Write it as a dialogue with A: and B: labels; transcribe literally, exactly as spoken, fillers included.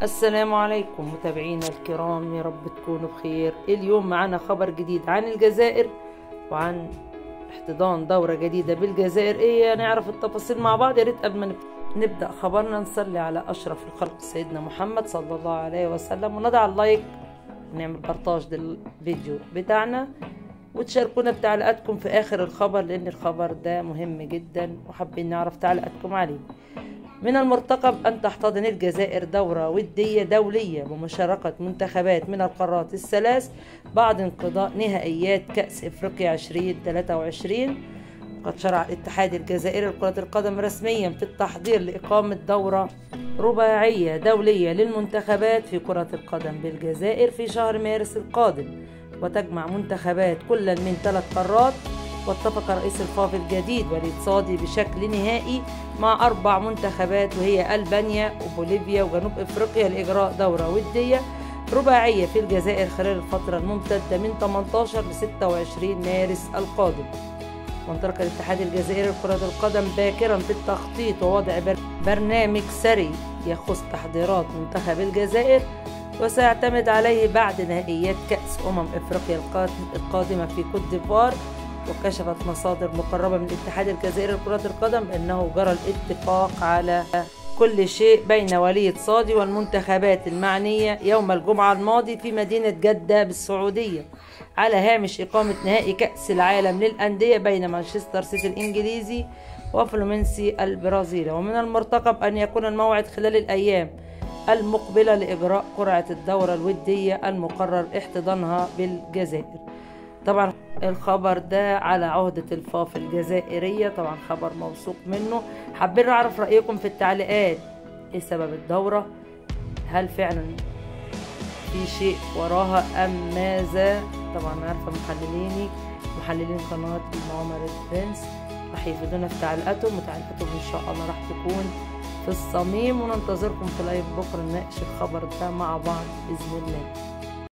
A: السلام عليكم متابعينا الكرام، يا رب تكونوا بخير. اليوم معنا خبر جديد عن الجزائر وعن احتضان دورة جديدة بالجزائر. ايه نعرف التفاصيل مع بعض. يا ريت قبل ما نبدأ خبرنا نصلي على أشرف الخلق سيدنا محمد صلى الله عليه وسلم، ونضع اللايك ونعمل بارتاج للفيديو بتاعنا، وتشاركونا بتعليقاتكم في آخر الخبر لأن الخبر ده مهم جدا وحابين نعرف تعليقاتكم عليه. من المرتقب أن تحتضن الجزائر دورة ودية دولية بمشاركة منتخبات من القارات الثلاث بعد انقضاء نهائيات كأس إفريقيا ألفين وثلاثة وعشرين. قد شرع الاتحاد الجزائري لكرة القدم رسميا في التحضير لإقامة دورة رباعية دولية للمنتخبات في كرة القدم بالجزائر في شهر مارس القادم، وتجمع منتخبات كل من ثلاث قارات. واتفق رئيس الفاف الجديد وليد صادي بشكل نهائي مع أربع منتخبات وهي ألبانيا وبوليفيا وجنوب إفريقيا لإجراء دورة ودية رباعية في الجزائر خلال الفترة الممتدة من ثمانية عشر ل ستة وعشرين مارس القادم. وانطلق الاتحاد الجزائري لكرة القدم باكرا في التخطيط ووضع برنامج سري يخص تحضيرات منتخب الجزائر، وسيعتمد عليه بعد نهائيات كأس أمم إفريقيا القادمة في كوت ديفوار. وكشفت مصادر مقربة من الاتحاد الجزائري لكرة القدم أنه جرى الاتفاق على كل شيء بين وليد صادي والمنتخبات المعنية يوم الجمعة الماضي في مدينة جدة بالسعودية على هامش إقامة نهائي كأس العالم للأندية بين مانشستر سيتي الإنجليزي وفلومينسي البرازيلي. ومن المرتقب أن يكون الموعد خلال الأيام المقبلة لإجراء قرعة الدورة الودية المقرر احتضانها بالجزائر. طبعا الخبر ده على عهدة الفاف الجزائرية، طبعا خبر موثوق منه. حابين نعرف رأيكم في التعليقات. ايه سبب الدورة؟ هل فعلا في شيء وراها أم ماذا؟ طبعا عارفة محلليني محللين قناة المؤامرة برنس راح يفيدونا في تعليقاتهم، وتعليقاتهم ان شاء الله راح تكون في الصميم. وننتظركم في لايف بكرة نناقش الخبر ده مع بعض بإذن الله.